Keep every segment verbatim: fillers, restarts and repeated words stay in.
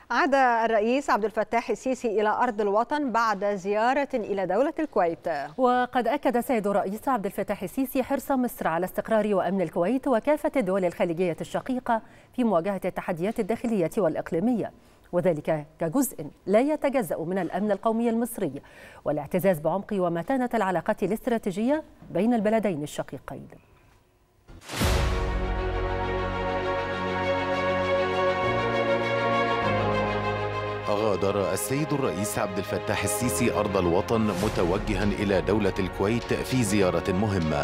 عاد الرئيس عبد الفتاح السيسي إلى أرض الوطن بعد زيارة إلى دولة الكويت. وقد أكد السيد الرئيس عبد الفتاح السيسي حرص مصر على استقرار وأمن الكويت وكافة الدول الخليجية الشقيقة في مواجهة التحديات الداخلية والإقليمية، وذلك كجزء لا يتجزأ من الأمن القومي المصري والاعتزاز بعمق ومتانة العلاقات الاستراتيجية بين البلدين الشقيقين. غادر السيد الرئيس عبد الفتاح السيسي أرض الوطن متوجها إلى دولة الكويت في زيارة مهمة.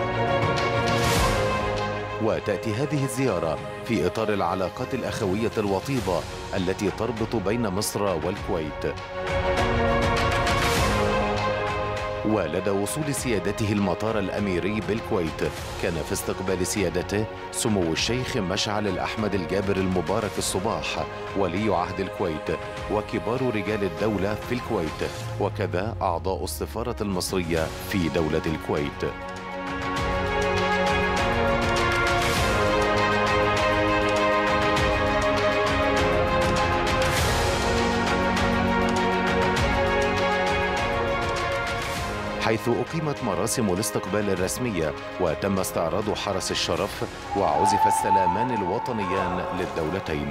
وتأتي هذه الزيارة في إطار العلاقات الأخوية الوطيدة التي تربط بين مصر والكويت. ولدى وصول سيادته المطار الأميري بالكويت كان في استقبال سيادته سمو الشيخ مشعل الأحمد الجابر المبارك الصباح ولي عهد الكويت وكبار رجال الدولة في الكويت، وكذا أعضاء السفارة المصرية في دولة الكويت. حيث أقيمت مراسم الاستقبال الرسمية وتم استعراض حرس الشرف وعزف السلامان الوطنيان للدولتين.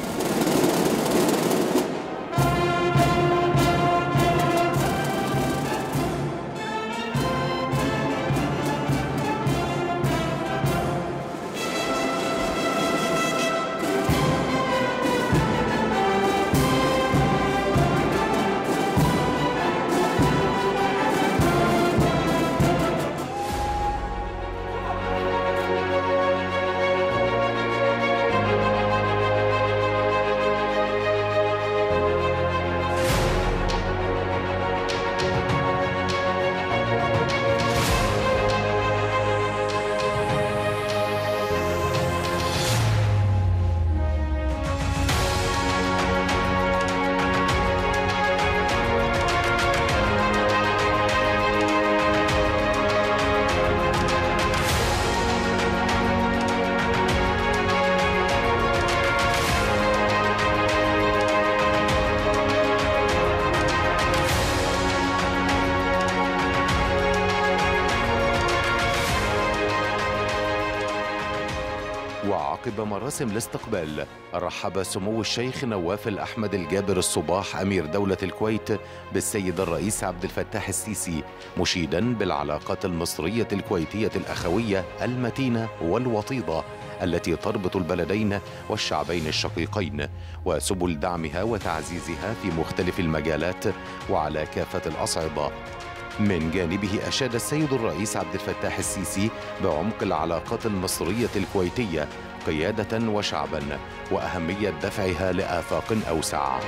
وعقب مراسم الاستقبال رحب سمو الشيخ نواف الأحمد الجابر الصباح أمير دولة الكويت بالسيد الرئيس عبد الفتاح السيسي، مشيدا بالعلاقات المصرية الكويتية الأخوية المتينة والوطيدة التي تربط البلدين والشعبين الشقيقين وسبل دعمها وتعزيزها في مختلف المجالات وعلى كافة الأصعدة. من جانبه أشاد السيد الرئيس عبد الفتاح السيسي بعمق العلاقات المصرية الكويتية قيادة وشعبا وأهمية دفعها لآفاق أوسع.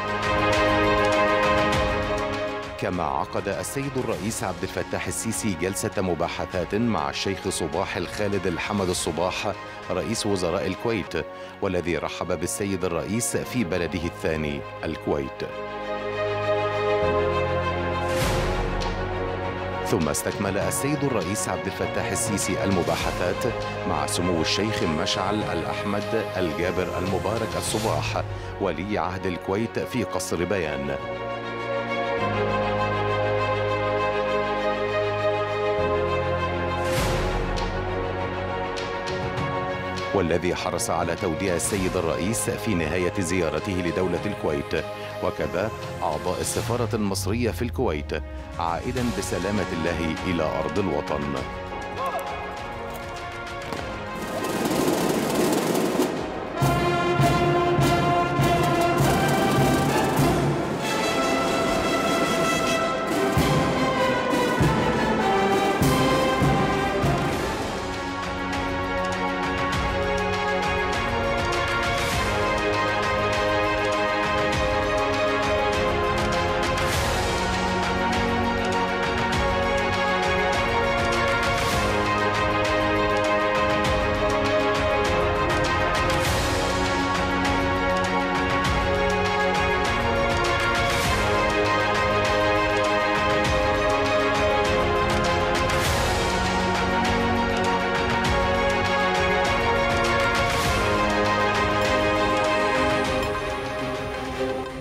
كما عقد السيد الرئيس عبد الفتاح السيسي جلسة مباحثات مع الشيخ صباح الخالد الحمد الصباح رئيس وزراء الكويت، والذي رحب بالسيد الرئيس في بلده الثاني الكويت. ثم استكمل السيد الرئيس عبد الفتاح السيسي المباحثات مع سمو الشيخ مشعل الأحمد الجابر المبارك الصباح ولي عهد الكويت في قصر بيان. والذي حرص على توديع السيد الرئيس في نهاية زيارته لدولة الكويت، وكذا أعضاء السفارة المصرية في الكويت، عائدا بسلامة الله إلى أرض الوطن.